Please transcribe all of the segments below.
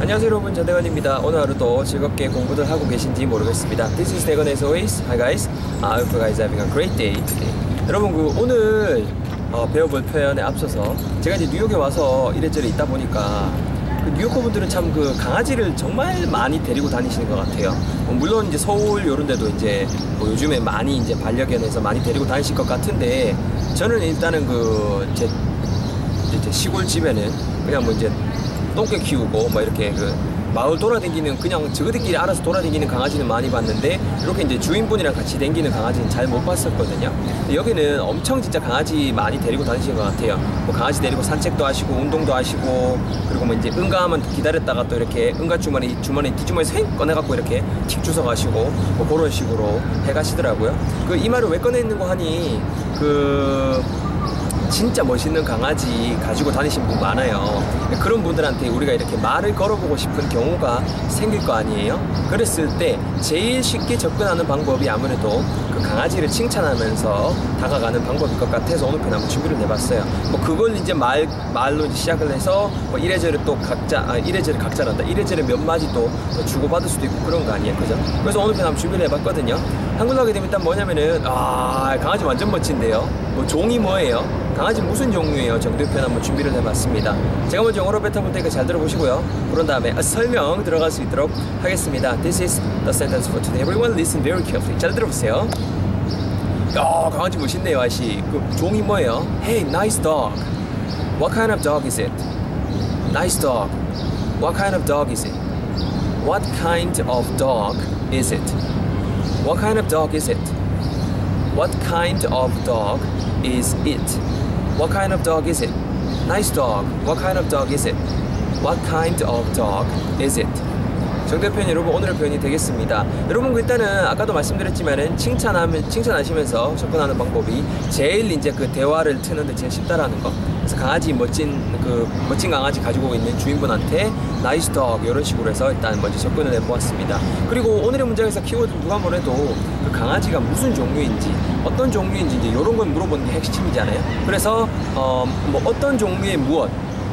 안녕하세요 여러분, 전대건입니다. 오늘 하루도 즐겁게 공부들 하고 계신지 모르겠습니다. This is Dagon as always. Hi guys. I hope you guys are having a great day today. 여러분, 오늘 배워볼 표현에 앞서서 제가 이제 뉴욕에 와서 이래저래 있다 보니까 뉴요커 분들은 참 강아지를 정말 많이 데리고 다니시는 것 같아요. 물론 이제 서울 요런 데도 이제 요즘에 많이 이제 반려견에서 많이 데리고 다니실 것 같은데, 저는 일단은 제 시골집에는 그냥 이제 똥개 키우고 이렇게 마을 돌아다니는, 그냥 저희들끼리 알아서 돌아다니는 강아지는 많이 봤는데, 이렇게 이제 주인분이랑 같이 다니는 강아지는 잘 못 봤었거든요. 여기는 엄청 진짜 강아지 많이 데리고 다니시는 것 같아요. 강아지 데리고 산책도 하시고 운동도 하시고, 그리고 이제 응가하면 기다렸다가 또 이렇게 응가 주머니 뒷주머니 생 꺼내갖고 이렇게 틱 주워 가시고 그런 식으로 해가시더라고요. 이 말을 왜 꺼내있는 거 하니, 진짜 멋있는 강아지 가지고 다니신 분 많아요. 그런 분들한테 우리가 이렇게 말을 걸어보고 싶은 경우가 생길 거 아니에요. 그랬을 때 제일 쉽게 접근하는 방법이 아무래도 강아지를 칭찬하면서 다가가는 방법일 것 같아서 오늘 편 한번 준비를 해봤어요. 그걸 이제 말로 이제 시작을 해서 이래저래 또 이래저래 몇 마디 또 주고받을 수도 있고 그런 거 아니에요, 그죠? 그래서 오늘 편 한번 준비를 해봤거든요. 한글로 하게 되면 일단 뭐냐면은 강아지 완전 멋진데요. 종이 뭐예요? 강아지 무슨 종류예요? 정도의 표현 한번 준비를 해봤습니다. 제가 먼저 영어로 뱉어볼 테니까 잘 들어보시고요. 그런 다음에 설명 들어갈 수 있도록 하겠습니다. This is the sentence for today. Everyone listen very carefully. 잘 들어보세요. 강아지 멋있네요, 아씨. 종이 뭐예요? Hey, nice dog. What kind of dog is it? Nice dog. What kind of dog is it? What kind of dog is it? What kind of dog is it? What kind of dog is it? What kind of dog is it? Nice dog. What kind of dog is it? What kind of dog is it? 정답 표현 여러분, 오늘의 표현이 되겠습니다. 여러분, 일단은 아까도 말씀드렸지만은 칭찬하시면서 접근하는 방법이 제일 이제 대화를 트는데 제일 쉽다라는 거. 그래서 멋진 강아지 가지고 있는 주인분한테 나이스 덕 이런 식으로 해서 일단 먼저 접근을 해보았습니다. 그리고 오늘의 문장에서 키워드 누가 뭐래도 강아지가 무슨 종류인지, 어떤 종류인지 이제 이런 걸 물어보는 게 핵심이잖아요. 그래서 어떤 종류의 무엇,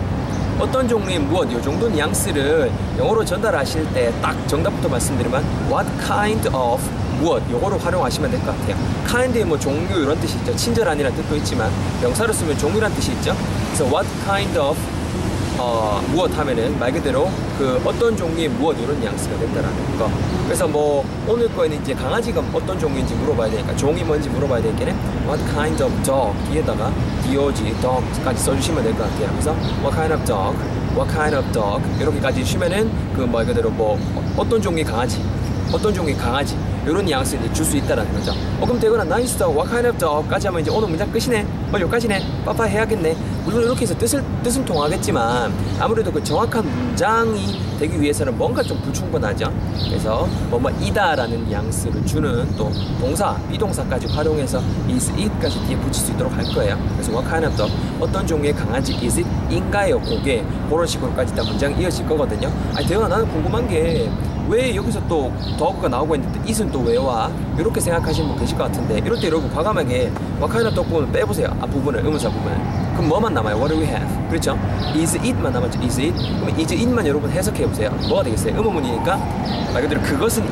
이 정도 뉘앙스를 영어로 전달하실 때 딱 정답부터 말씀드리면 what kind of 무엇, 요거로 활용하시면 될 것 같아요. kind의 종류 이런 뜻이 있죠. 친절한이라는 뜻도 있지만 명사로 쓰면 종류란 뜻이 있죠. 그래서 what kind of 무엇 하면은 말 그대로 어떤 종류의 무엇 이런 뉘앙스가 된다라는 거. 그래서 오늘 거에는 이제 강아지가 어떤 종류인지 물어봐야 되니까 종이 뭔지 물어봐야 되겠네. What kind of dog 뒤에다가 dog, dog까지 써주시면 될 것 같아요. 그래서 what kind of dog, what kind of dog 이렇게까지 주시면은 말 그대로 어떤 종류의 강아지 이런 뉘앙스를 줄 수 있다라는 거죠. 그럼 되거나 nice dog, what kind of dog까지 하면 이제 오늘 문장 끝이네. 여기까지네. 빠빠 해야겠네. 물론 이렇게 해서 뜻은 통하겠지만 아무래도 정확한 문장이 되기 위해서는 뭔가 좀 불충분하죠. 그래서 이다라는 뉘앙스를 주는 또 동사, 비동사까지 활용해서 is it까지 뒤에 붙일 수 있도록 할 거예요. 그래서 what kind of dog, 어떤 종류의 강아지 is it 인가요? 그게 그런 식으로까지 다 문장이 이어질 거거든요. 대현아, 나는 궁금한 게 왜 여기서 또 dog가 나오고 있는데 it은 또 왜 와? 이렇게 생각하시는 분 계실 것 같은데, 이럴 때 여러분 과감하게 what kind of dog 부분을 빼보세요. 부분을, 의문사 부분을. 그럼 뭐만 남아요? What do we have? 그렇죠? is it만 남았죠. is it? 그럼 is it만 여러분 해석해보세요. 뭐가 되겠어요? 의문문이니까 말 그대로 그것은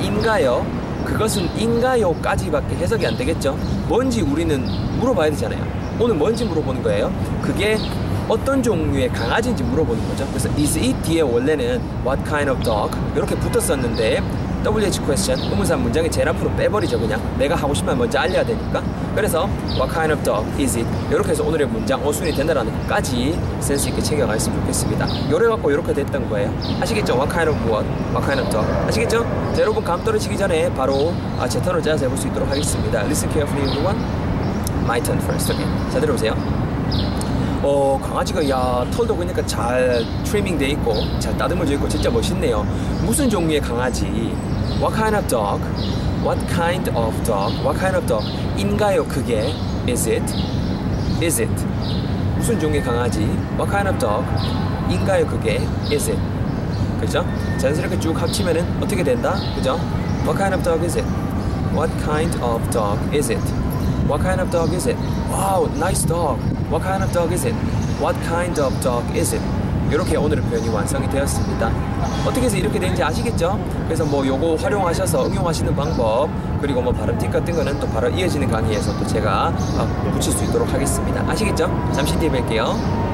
인가요까지밖에 해석이 안 되겠죠. 뭔지 우리는 물어봐야 되잖아요. 오늘 뭔지 물어보는 거예요. 그게 어떤 종류의 강아지인지 물어보는 거죠. 그래서 is it 뒤에 원래는 what kind of dog 이렇게 붙었었는데 WH question, 의문사 문장의 제일 앞으로 빼버리죠. 그냥 내가 하고 싶으면 먼저 알려야 되니까. 그래서 what kind of dog is it 이렇게 해서 오늘의 문장 어순이 된다라는 것까지 센스 있게 챙겨가셨으면 좋겠습니다. 요래 갖고 이렇게 됐던 거예요. 아시겠죠? what kind of what, what kind of dog 아시겠죠? 자, 여러분 감 떨어지기 전에 바로 제 턴을 짜서 해볼 수 있도록 하겠습니다. Listen carefully everyone. My turn first. Okay. 자, 들어보세요. 강아지가 털도 그러니까 잘 트리밍 돼 있고 잘 따듬어져 있고 진짜 멋있네요. 무슨 종류의 강아지? What kind of dog? What kind of dog? What kind of dog? 인가요? 그게 is it? Is it? 무슨 종류의 강아지? What kind of dog? 인가요? 그게 is it? 그죠? 자연스럽게 쭉 합치면은 어떻게 된다? 그죠? What kind of dog is it? What kind of dog is it? What kind of dog is it? Wow, nice dog. What kind of dog is it? What kind of dog is it? 이렇게 오늘의 표현이 완성이 되었습니다. 어떻게 해서 이렇게 되는지 아시겠죠? 그래서 뭐 요거 활용하셔서 응용하시는 방법, 그리고 뭐 발음 팁 같은 거는 또 바로 이어지는 강의에서 또 제가 붙일 수 있도록 하겠습니다. 아시겠죠? 잠시 뒤에 뵐게요.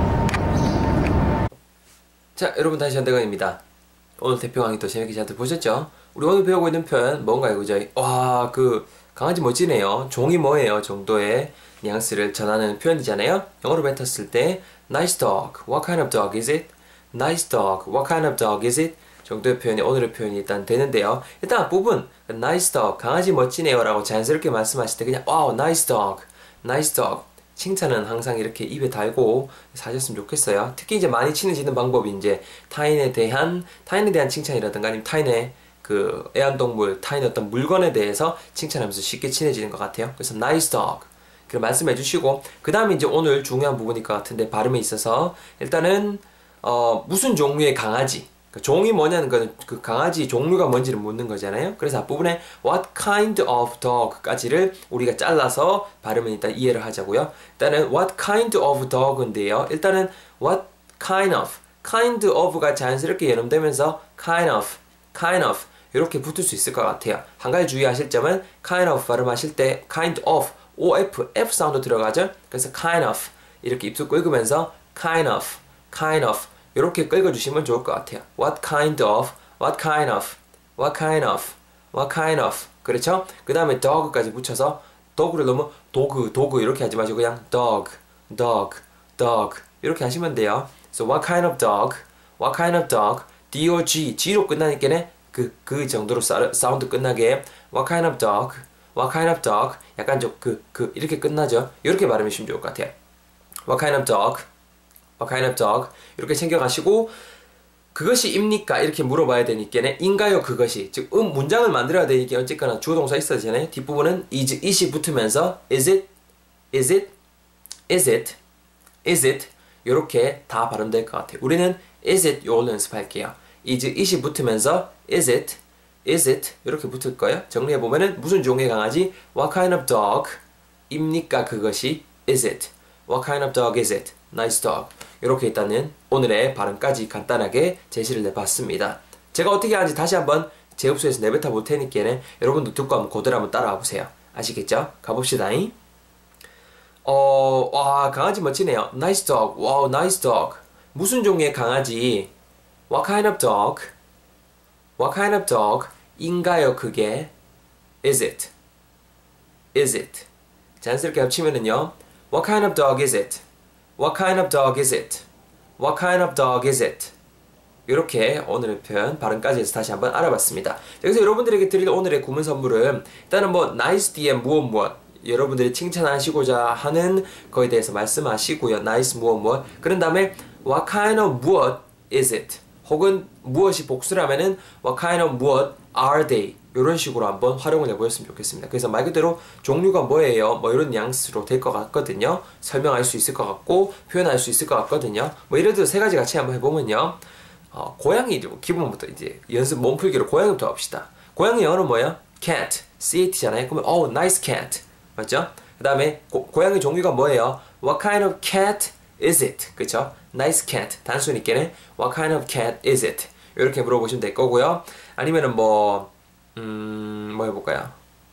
자, 여러분 다시 현대건입니다. 오늘 대표 강의 또 재밌게 잘 보셨죠? 우리 오늘 배우고 있는 표현 뭔가요, 그죠? 와, 그 강아지 멋지네요. 종이 뭐예요? 정도의 뉘앙스를 전하는 표현이잖아요. 영어로 뱉었을 때 Nice dog. What kind of dog is it? Nice dog. What kind of dog is it? 정도의 표현이 오늘의 표현이 일단 되는데요. 일단 앞부분 Nice dog. 강아지 멋지네요 라고 자연스럽게 말씀하실 때 그냥 Wow, nice dog. Nice dog. 칭찬은 항상 이렇게 입에 달고 사셨으면 좋겠어요. 특히 이제 많이 친해지는 방법이 이제 타인에 대한 칭찬이라든가 아니면 타인의 그 애완동물, 타인의 어떤 물건에 대해서 칭찬하면서 쉽게 친해지는 것 같아요. 그래서 nice dog. 그 말씀해 주시고, 그 다음에 이제 오늘 중요한 부분일 것 같은데 발음에 있어서 일단은 무슨 종류의 강아지, 그 종이 뭐냐는 거는 그 강아지 종류가 뭔지를 묻는 거잖아요. 그래서 앞부분에 what kind of dog까지를 우리가 잘라서 발음은 일단 이해를 하자고요. 일단은 what kind of dog인데요. 일단은 what kind of가 자연스럽게 연음되면서 kind of 이렇게 붙을 수 있을 것 같아요. 한 가지 주의하실 점은 kind of 발음하실 때 kind of F 사운드 들어가죠. 그래서 kind of 이렇게 입술 긁으면서 kind of 이렇게 긁어주시면 좋을 것 같아요. what kind of 그렇죠? 그 다음에 dog까지 붙여서 dog를 너무 도그 이렇게 하지 마시고 그냥 dog 이렇게 하시면 돼요. So what kind of dog G로 끝나니까는 그 정도로 사운드 끝나게 what kind of dog 약간 좀 이렇게 끝나죠. 이렇게 발음하시면 좋을 것 같아요. what kind of dog 이렇게 챙겨가시고 그것이 입니까? 이렇게 물어봐야 되니까는 인가요? 그것이 즉 문장을 만들어야 되니까 어쨌거나 주어 동사 있어야 되잖아요. 뒷부분은 it이 붙으면서 is it 이렇게 다 발음될 것 같아요. 우리는 is it 요걸로 연습할게요. it이 붙으면서 is it 이렇게 붙을 거예요. 정리해보면은 무슨 종의 강아지 what kind of dog 입니까? 그것이 is it what kind of dog is it nice dog 이렇게 일단은 오늘의 발음까지 간단하게 제시를 내봤습니다. 제가 어떻게 하는지 다시 한번 제 흡수에서 내뱉어 볼 테니까는 여러분도 듣고 한번 그대로 한번 따라와 보세요. 아시겠죠? 가봅시다. 와 강아지 멋지네요. nice dog. 와우 nice dog. 무슨 종의 강아지 what kind of dog 인가요 그게 is it 자연스럽게 합치면은요 what kind of dog is it 이렇게 오늘의 표현 발음까지 해서 다시 한번 알아봤습니다. 여기서 여러분들에게 드릴 오늘의 구문 선물은 일단은 뭐 nice 뒤에 무엇 여러분들이 칭찬하시고자 하는 거에 대해서 말씀하시고요. nice 무엇 그런 다음에 what kind of 무엇 is it 혹은 무엇이 복수라면은 what kind of 무엇 are they 이런 식으로 한번 활용을 해보셨으면 좋겠습니다. 그래서 말 그대로 종류가 뭐예요? 뭐 이런 뉘앙스로 될 것 같거든요. 설명할 수 있을 것 같고 표현할 수 있을 것 같거든요. 뭐 예를 들어 세 가지 같이 한번 해보면요. 고양이 기본부터 이제 연습 몸풀기로 고양이부터 합시다. 고양이 영어는 뭐예요? cat, cat잖아요. 그러면 nice cat 맞죠? 그 다음에 고양이 종류가 뭐예요? what kind of cat is it? 그쵸? nice cat 단순히께는 what kind of cat is it? 이렇게 물어보시면 될 거고요. 아니면은 뭐 해볼까요?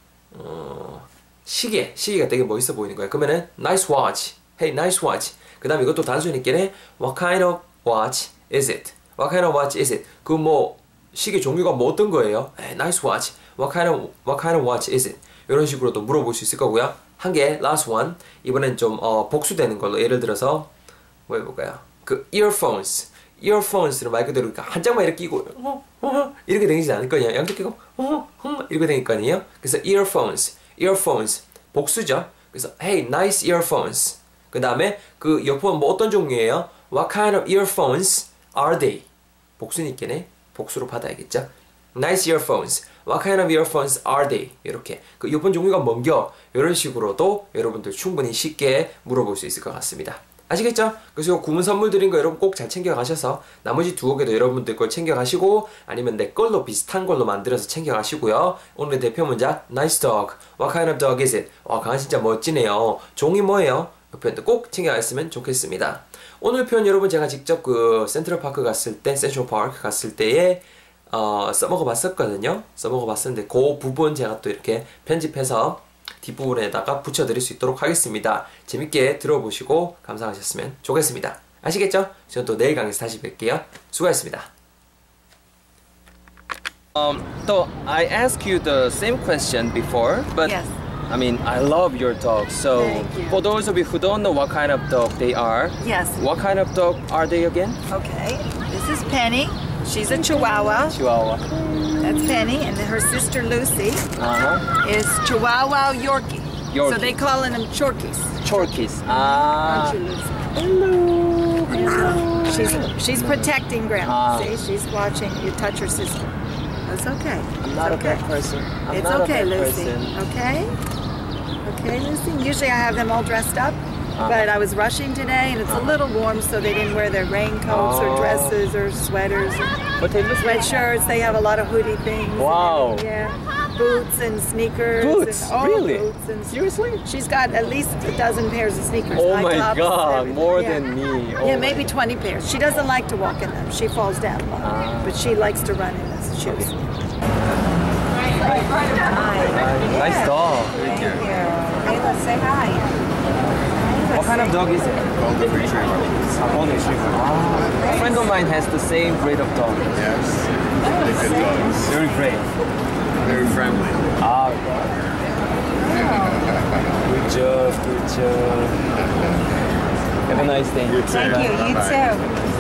시계가 되게 멋있어 보이는 거예요. 그러면은 nice watch, hey nice watch. 그 다음에 이것도 단순히께는 what kind of watch is it? what kind of watch is it? 그 뭐 시계 종류가 뭐 어떤 거예요? Hey, nice watch. what kind of watch is it? 이런 식으로도 물어볼 수 있을 거고요. 한 개, last one. 이번엔 좀 복수되는 걸로 예를 들어서 뭐 해볼까요? 그 earphones를 말 그대로 한 짝만 이렇게 끼고 이렇게 되지 않을 거냐? 양쪽 끼고 이렇게 되닐 거 아니에요? 그래서 earphones 복수죠. 그래서 hey nice earphones. 그 다음에 그 이어폰 뭐 어떤 종류예요? what kind of earphones are they? 복수니까네 복수로 받아야겠죠. nice earphones. what kind of earphones are they? 이렇게 그 이어폰 종류가 뭔겨? 이런 식으로도 여러분들 충분히 쉽게 물어볼 수 있을 것 같습니다. 아시겠죠? 그래서 구문 선물 드린 거 여러분 꼭 잘 챙겨가셔서 나머지 두어 개도 여러분들 걸 챙겨가시고 아니면 내 걸로 비슷한 걸로 만들어서 챙겨가시고요. 오늘의 대표 문장 nice dog. what kind of dog is it? 와 강아지 진짜 멋지네요. 종이 뭐예요? 이 표현도 꼭 챙겨갔으면 좋겠습니다. 오늘 표현 여러분 제가 직접 그 센트럴파크 갔을 때, 센트럴파크 갔을 때에 써먹어 봤었거든요. 써먹어 봤었는데 그 부분 제가 또 이렇게 편집해서 뒷부분에다가 붙여드릴 수 있도록 하겠습니다. 재밌게 들어보시고 감상하셨으면 좋겠습니다. 아시겠죠? 저는 또 내일 강의에서 다시 뵐게요. 수고하셨습니다. So I asked you the same question before, but Yes. I mean, I love your dog. So Thank you. for those of you who don't know what kind of dog they are, Yes. what kind of dog are they again? Okay. This is Penny. She's a Chihuahua. Chihuahua. That's Penny, and then her sister Lucy Uh-huh. is Chihuahua Yorkie. Yorkie. So they calling them Chorkies. Chorkies. Aren't you, Lucy? Hello. She's protecting Grandma. Ah. See, she's watching you touch her sister. That's okay. I'm not It's a okay. bad person. I'm It's not okay, a bad Lucy. person. Okay? Okay, Lucy. Usually I have them all dressed up, but I was rushing today and it's a little warm, so they didn't wear their raincoats Oh. or dresses or sweaters or But they look sweatshirts. They have a lot of hoodie things. Wow. Yeah. Boots and sneakers. Boots? And, Really? Boots and Seriously? She's got at least a dozen pairs of sneakers. Oh high my tops, god, everything. more Yeah. than me. Oh Yeah, my- maybe 20 pairs. She doesn't like to walk in them. She falls down a lot. Ah. But she likes to run in those shoes. Nice dog. Thank you. Hey, let's say hi. What kind of dog is it? Golden Retriever. Golden Retriever. A friend of mine has the same breed of dog. Yes. Really good dogs. Very great. Very friendly. Ah. Good job. Good job. Have a nice day. You too. Thank you. You Bye-bye. too.